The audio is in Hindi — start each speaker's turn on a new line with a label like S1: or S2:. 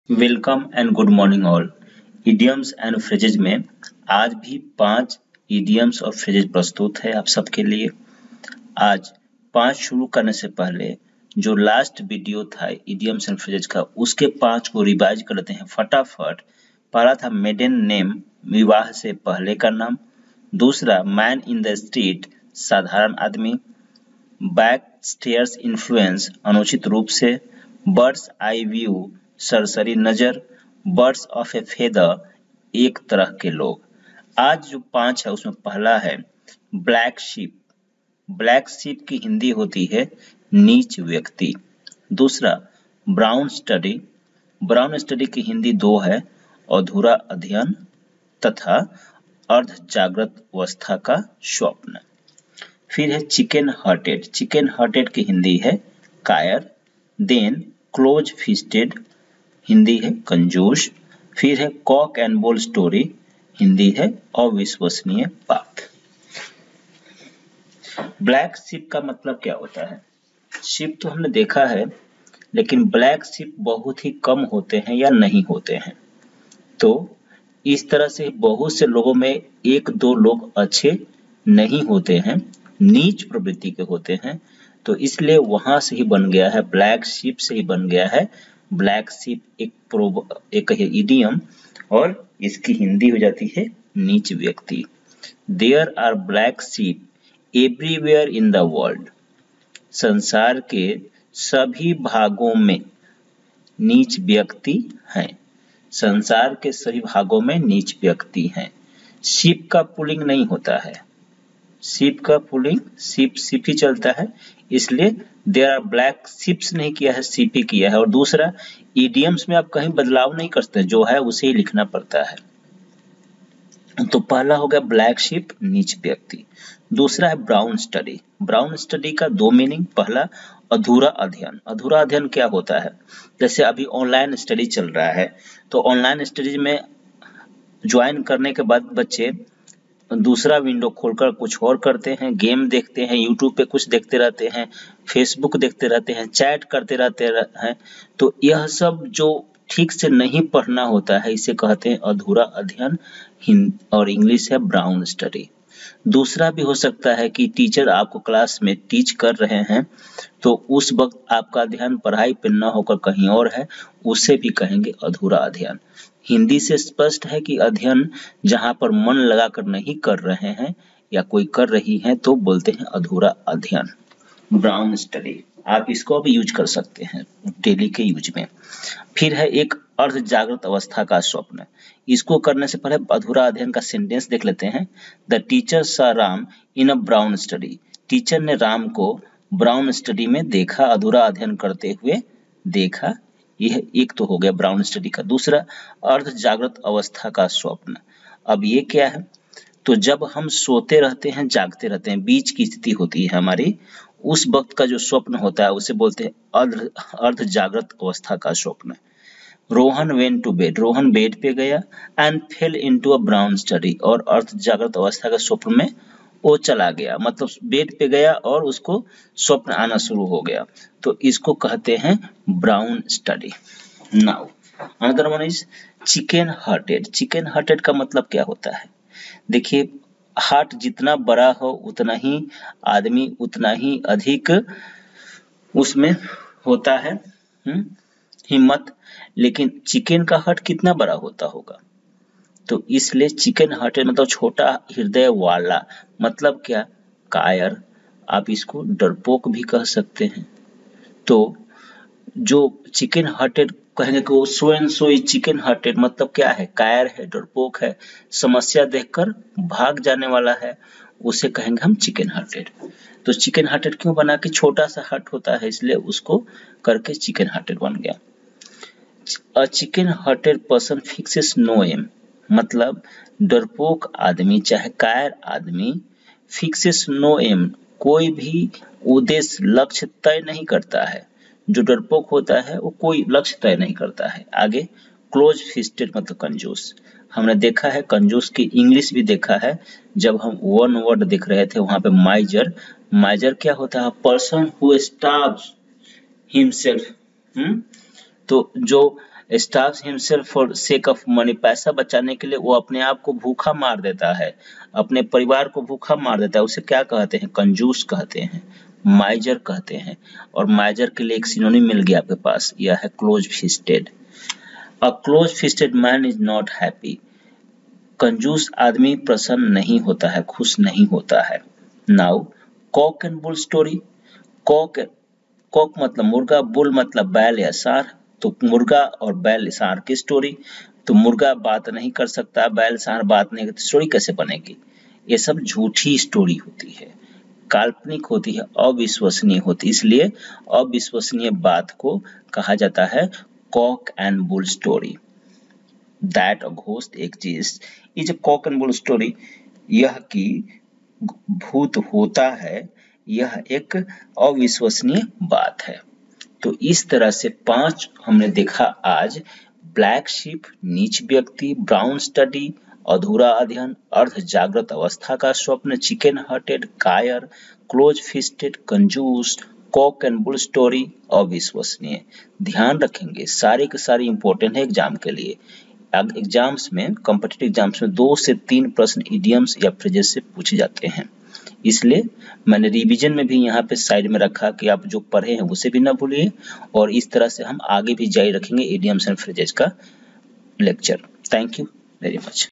S1: Welcome and good morning all. Idioms and phrases में आज भी 5 इडियम्स और फ्रेजेज प्रस्तुत है आप सबके लिए। आज 5 शुरू करने से पहले जो लास्ट वीडियो था इडियम्स एंड फ्रेजेज का, उसके 5 को रिवाइज करते हैं फटाफट। पहला था मेडन नेम, विवाह से पहले का नाम। दूसरा मैन इन द स्ट्रीट, साधारण आदमी। बैक स्टेयर्स इन्फ्लुएंस, अनुचित रूप से। बर्ड्स आई व्यू, सरसरी नजर। बर्ड्स ऑफ ए फेदर, एक तरह के लोग। आज जो 5 है उसमें पहला है ब्लैक शीप। ब्लैक शीप की हिंदी होती है नीच व्यक्ति। दूसरा ब्राउन स्टडी। ब्राउन स्टडी की हिंदी 2 है, अधूरा अध्ययन तथा अर्ध जागृत अवस्था का स्वप्न। फिर है चिकन हार्टेड। चिकन हार्टेड की हिंदी है कायर। देन क्लोज फिस्टेड, हिंदी है कंजूस। फिर है cock and bull story, Hindi है अविश्वसनीय बात। ब्लैक शिप का मतलब क्या होता है? शिप तो हमने देखा है, लेकिन ब्लैक शिप बहुत ही कम होते हैं या नहीं होते हैं। तो इस तरह से बहुत से लोगों में एक दो लोग अच्छे नहीं होते हैं, नीच प्रवृत्ति के होते हैं, तो इसलिए वहां से ही बन गया है, ब्लैक शिप से ही बन गया है ब्लैक शिप। एक है इडियम और इसकी हिंदी हो जाती है नीच व्यक्ति। There are black sheep everywhere in the world. संसार के सभी भागों में नीच व्यक्ति हैं। संसार के सभी भागों में नीच व्यक्ति हैं। शिप का पुलिंग नहीं होता है। शिप का पुलिंग शिप ही चलता है, इसलिए देयर आर ब्लैक शिप्स नहीं किया है, शिप ही किया है। और दूसरा, इडियम्स में आप कहीं बदलाव नहीं कर सकते, जो है उसे ही लिखना पड़ता है। तो पहला हो गया ब्लैक शिप, नीच व्यक्ति। दूसरा है ब्राउन स्टडी। ब्राउन स्टडी का 2 मीनिंग। पहला अधूरा अध्ययन। अधूरा अध्ययन क्या होता है? जैसे अभी ऑनलाइन स्टडी चल रहा है, तो ऑनलाइन स्टडीज में ज्वाइन करने के बाद बच्चे दूसरा विंडो खोलकर कुछ और करते हैं, गेम देखते हैं, यूट्यूब पे कुछ देखते रहते हैं, फेसबुक देखते रहते हैं, चैट करते रहते हैं। तो यह सब जो ठीक से नहीं पढ़ना होता है, इसे कहते हैं अधूरा अध्ययन, और इंग्लिश है ब्राउन स्टडी। दूसरा भी हो सकता है कि टीचर आपको क्लास में टीच कर रहे हैं, तो उस वक्त आपका ध्यान पढ़ाई पर न होकर कहीं और है, उसे भी कहेंगे अधूरा अध्ययन। हिंदी से स्पष्ट है कि अध्ययन जहां पर मन लगाकर नहीं कर रहे हैं या कोई कर रही है, तो बोलते हैं अधूरा अध्ययन, ब्राउन स्टडी। आप इसको भी यूज कर सकते हैं डेली के यूज में। फिर है एक अर्ध जागृत अवस्था का स्वप्न। इसको करने से पहले अधूरा अध्ययन का सेंटेंस देख लेते हैं। The teacher saw Ram in a brown study. Teacher ने राम को ब्राउन स्टडी में देखा, अधूरा अध्ययन करते हुए देखा। यह एक तो हो गया ब्राउन स्टडी का। दूसरा अर्ध जागृत अवस्था का स्वप्न। अब ये क्या है? तो जब हम सोते रहते हैं, जागते रहते हैं, बीच की स्थिति होती है हमारी, उस वक्त का जो स्वप्न होता है उसे बोलते हैं अर्ध जागृत अवस्था का स्वप्न। Rohan went to bed. Rohan bed पे गया and fell into a brown study. और अर्ध जागृत अवस्था का स्वप्न में वो चला गया, मतलब बेड पे गया और उसको स्वप्न आना शुरू हो गया, तो इसको कहते हैं brown study. Now another one is chicken hearted. Chicken hearted का मतलब क्या होता है? देखिए, हार्ट जितना बड़ा हो उतना ही आदमी उतना ही अधिक उसमें होता है हिम्मत, लेकिन चिकन का हार्ट कितना बड़ा होता होगा? तो इसलिए चिकन हार्टेड मतलब छोटा हृदय वाला। मतलब क्या? कायर। आप इसको डरपोक भी कह सकते हैं। तो जो चिकन हार्टेड कहेंगे कि वो so and so is chicken hearted, मतलब क्या है? कायर है, डरपोक है, समस्या देखकर भाग जाने वाला है, उसे कहेंगे हम चिकन हार्टेड। तो चिकन हार्टेड क्यों बना? कि छोटा सा हार्ट होता है, इसलिए उसको करके चिकन हार्टेड बन गया। A chicken hearted person fixes no aim, मतलब डरपोक आदमी चाहे कायर आदमी फिक्सेस नो एम, कोई भी उद्देश्य लक्ष्य तय नहीं करता है। जो डरपोक होता है वो कोई लक्ष्य तय नहीं करता है। आगे क्लोज फिस्टेड मतलब कंजूस। हमने देखा है कंजूस की इंग्लिश भी देखा है, जब हम वन वर्ड देख रहे थे वहां पे माइजर। माइजर क्या होता है? Person who starves himself. तो जो starves himself for sake of money, पैसा बचाने के लिए वो अपने आप को भूखा मार देता है, अपने परिवार को भूखा मार देता है। उसे क्या कहते हैं? कंजूस कहते हैं, माइजर कहते हैं। और माइजर के लिए एक सिनोनिम मिल गया आपके पास, यह है close fisted. A close fisted man is not happy, कंजूस आदमी प्रसन्न नहीं होता है, खुश नहीं होता है। Now cock and bull story. Cock मतलब मुर्गा, बुल मतलब बैल या सांड। तो मुर्गा और बैल सांड की स्टोरी। तो मुर्गा बात नहीं कर सकता, बैल सांड बात नहीं करती, स्टोरी कैसे बनेगी? ये सब झूठी स्टोरी होती है, काल्पनिक होती है, अविश्वसनीय होती है। इसलिए अविश्वसनीय बात को कहा जाता है cock and bull story. That a ghost exists is a cock and bull story। यह कि भूत होता है, यह एक अविश्वसनीय बात है। तो इस तरह से 5 हमने देखा आज। ब्लैक शीप, नीच व्यक्ति, ब्राउन स्टडी, अधूरा अध्ययन, अर्ध जागृत अवस्था का स्वप्न, चिकन हार्टेड, कायर, क्लोज फिस्टेड, कंजूस, कॉक एंड बुल स्टोरी, अविश्वसनीय। ध्यान रखेंगे, सारे के सारे इंपॉर्टेंट है एग्जाम के लिए। एग्जाम्स में, कॉम्पिटिटिव एग्जाम्स में 2 से 3 प्रश्न इडियम्स या फ्रेजेस से पूछे जाते हैं। इसलिए मैंने रिवीजन में भी यहाँ पे साइड में रखा कि आप जो पढ़े हैं उसे भी ना भूलिए, और इस तरह से हम आगे भी जारी रखेंगे इडियम्स एंड फ्रेजेस का lecture. Thank you very much.